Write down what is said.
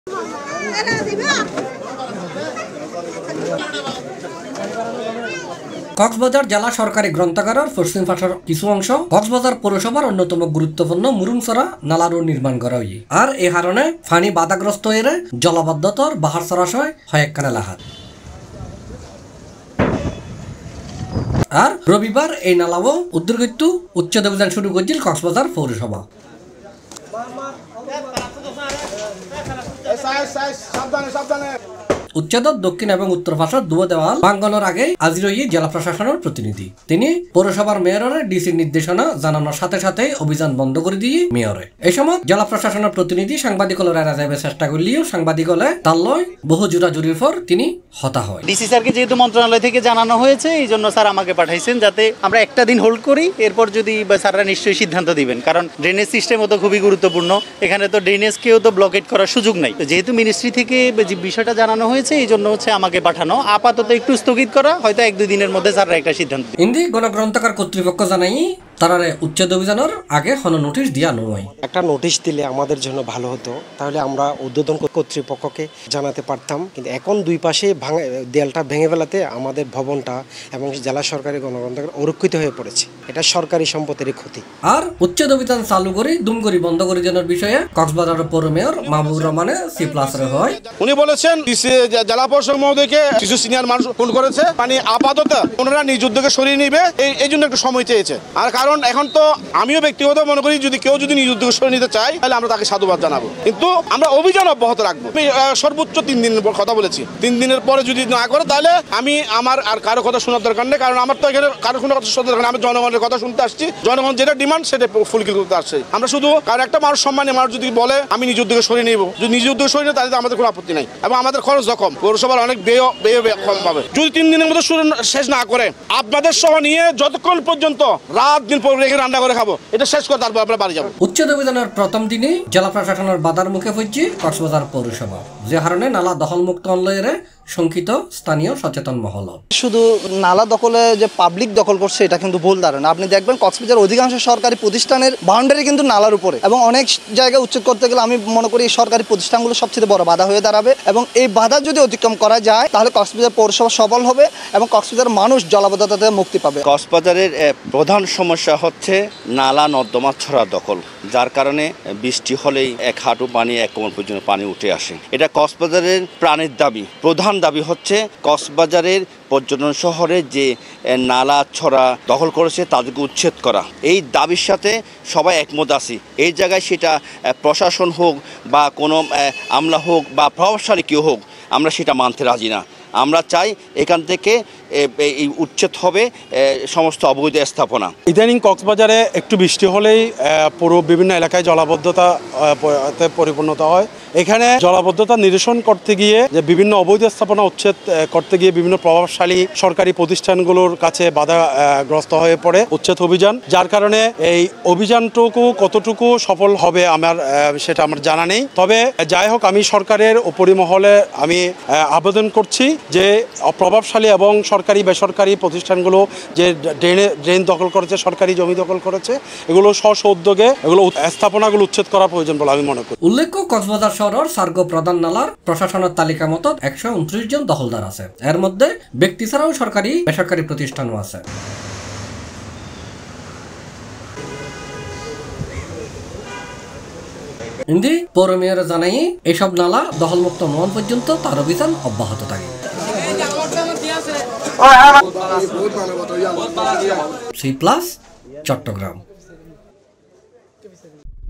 কক্সবাজার জেলা সরকারি গ্রন্থাগারের পশ্চিম পাশের কিছু অংশ কক্সবাজার পৌরসভার অন্যতম গুরুত্বপূর্ণ মুরুংছড়া নালারও নির্মাণ করা হই। আর এই কারণে পানি বাধাগ্রস্ত হয়ে জলাবদ্ধতার বাহার চরাশয় হয় একখানে লাহাত। আর রবিবার এই নালাও উদ্যোগিত উচ্ছেদ অভিযান শুরু করেছিল কক্সবাজার পৌরসভা। উচ্ছেদের দক্ষিণ এবং উত্তর পাশের দুই দেওয়াল ভাঙ্গনের আগে হাজির হয়ে জেলা প্রশাসনের প্রতিনিধি। তিনি পৌরসভার মেয়রের ডিসির নির্দেশনা জানানোর সাথে সাথে অভিযান বন্ধ করে দিয়ে মেয়রে। এই সময় জেলা প্রশাসনের প্রতিনিধি সাংবাদিকদের এড়া যাইবার চেষ্টা করলেও সাংবাদিকলে তার লয় বহু জোরাজুরির পর তিনি হতা হয়। ডিসি স্যারকে যেহেতু মন্ত্রণালয় থেকে জানানো হয়েছে, এই জন্য স্যার আমাকে পাঠাইছেন যাতে আমরা একটা দিন হোল্ড করি, এরপর যদি স্যাররা নিশ্চয়ই সিদ্ধান্ত দিবেন। কারণ ড্রেনেজ সিস্টেমও তো খুবই গুরুত্বপূর্ণ, এখানে তো ড্রেনেজকেও তো ব্লকেট করার সুযোগ নাই। যেহেতু মিনিস্ট্রি থেকে বিষয়টা জানানো হয়েছে, এই জন্য হচ্ছে আমাকে পাঠানো। আপাতত একটু স্থগিত করা, হয়তো 1-2 দিনের মধ্যে স্যাররা একটা সিদ্ধান্ত। হিন্দি গণগ্রন্থাগার কর্তৃপক্ষ জানাই তারারে উচ্ছেদ অভিযানের আগে কোনো নোটিশ দেওয়া নয়। একটা নোটিশ দিলে আমাদের জন্য ভালো হতো, তাহলে আমরা উদ্বোধন কর্তৃপক্ষকে জানাতে পারতাম। কিন্তু এখন দুই পাশে দেয়ালটা ভেঙে ফেলাতে আমাদের ভবনটা এবং জেলা সরকারি গণগ্রন্থাগার অরক্ষিত হয়ে পড়েছে। এটা সরকারি সম্পত্তির ক্ষতি। আর উচ্ছেদ অভিযান চালু করে দুমগড়ি বন্ধ করে দেওয়ার বিষয়ে কক্সবাজারের পৌর মেয়র মাহবুবুর রহমানের C+রে হয়। উনি বলেছেন জেলা প্রশাসক মহোদয়কে কিছু সিনিয়র মানুষ ফোন করেছে, মানে আপাতত ওনারা নিজ উদ্যোগে সরিয়ে নিবে, এই জন্য একটু সময় চেয়েছে। আর কারণ এখন তো আমিও ব্যক্তিগত মনে করি যদি কেউ যদি নিজ উদ্যোগে সরিয়ে নিতে চায় তাহলে আমরা তাকে সাধুবাদ জানাবো, কিন্তু আমরা অভিযান অব্যাহত রাখবো। আমি সর্বোচ্চ 3 দিনের কথা বলেছি। 3 দিনের পরে যদি না করে তাহলে আমি আমার আর কারো কথা শোনার দরকার নেই। কারণ আমার তো এখানে কারো কোনো কথা শোনার দরকার নেই। আমি জনগণের কথা শুনতে আসছি, জনগণ যেটা ডিমান্ড সেটা ফুলফিল করতে আসছে। আমরা শুধু কারণ একটা মানুষ সম্মানে মানুষ যদি বলে আমি নিজ উদ্যোগে সরিয়ে নিব, যদি নিজ উদ্যোগে সরিয়ে নেই তাহলে আমাদের কোনো আপত্তি নাই এবং আমাদের খরচ কম, পৌরসভার অনেক ব্যয় কম পাবে। যদি 3 দিনের মধ্যে শেষ না করে আপনাদের সহ নিয়ে যতক্ষণ পর্যন্ত রাত দিন রেখে রান্না করে খাবো, এটা শেষ করে তারপর আমরা বাড়ি যাবো। উচ্ছেদ অভিযানের প্রথম দিনে জেলা প্রশাসনের বাধার মুখে পড়ছে কক্সবাজার পৌরসভা, যে কারণে নালা দখলমুক্ত অঞ্চলের শঙ্কিত স্থানীয় সচেতন মহল। শুধু নালা দখলে যে পাবলিক দখল করছে এটা কিন্তু ভুল ধারণা। আপনি দেখবেন কক্সবাজার অধিকাংশ সরকারি প্রতিষ্ঠানের বাউন্ডারি কিন্তু নালার উপরে, এবং অনেক জায়গায় উচ্ছেদ করতে গেলে আমি মনে করি এই সরকারি প্রতিষ্ঠানগুলো সবচেয়ে বড় বাধা হয়ে দাঁড়াবে, এবং এই বাধা যদি অতিক্রম করা যায় তাহলে কক্সবাজার পৌরসভা সবল হবে এবং কক্সবাজার মানুষ জলাবদ্ধতা থেকে মুক্তি পাবে। কক্সবাজারের প্রধান সমস্যা হচ্ছে নালা নর্দমা ছড়া দখল, যার কারণে বৃষ্টি হলেই 1 হাঁটু পানি 1 কোমর পর্যন্ত পানি উঠে আসে। এটা কক্সবাজারের প্রাণের দাবি। প্রধান দাবি হচ্ছে কক্সবাজারের পর্যটন শহরে যে নালা ছড়া দখল করেছে তাদেরকে উচ্ছেদ করা। এই দাবির সাথে সবাই একমত আছি। এই জায়গায় সেটা প্রশাসন হোক বা কোনো আমলা হোক বা প্রভাবশালী কেউ হোক, আমরা সেটা মানতে রাজি না। আমরা চাই এখান থেকে এই উচ্ছেদ হবে সমস্ত অবৈধ স্থাপনা। ইদানিং কক্সবাজারে একটু বৃষ্টি হলেই পুরো বিভিন্ন এলাকায় জলাবদ্ধতাতে পরিপূর্ণতা হয়। এখানে জলাবদ্ধতা নিরসন করতে গিয়ে যে বিভিন্ন অবৈধ স্থাপনা উচ্ছেদ করতে গিয়ে বিভিন্ন প্রভাবশালী সরকারি প্রতিষ্ঠানগুলোর কাছে বাধাগ্রস্ত হয়ে পড়ে উচ্ছেদ অভিযান, যার কারণে এই অভিযানটুকু কতটুকু সফল হবে সেটা আমার জানা নেই। তবে যাই হোক, আমি সরকারের উপরিমহলে আমি আবেদন করছি যে প্রভাবশালী এবং সরকারি বেসরকারি প্রতিষ্ঠানগুলো যে ড্রেন দখল করেছে, সরকারি জমি দখল করেছে, এগুলো স্ব উদ্যোগে এগুলো স্থাপনাগুলো উচ্ছেদ করা প্রয়োজন বলে আমি মনে করি। উল্লেখ্য, কক্সবাজার শহরের সার্গো প্রধান নালার প্রশাসনের তালিকা মতো 129 জন দখলদার আছে। এর মধ্যে ব্যক্তি ছাড়াও সরকারি বেসরকারি প্রতিষ্ঠানও আছে। হিন্দি পৌর মেয়র জানাই এইসব নালা দখলমুক্ত নন পর্যন্ত তার অভিযান অব্যাহত থাকে। C+ চট্টগ্রাম।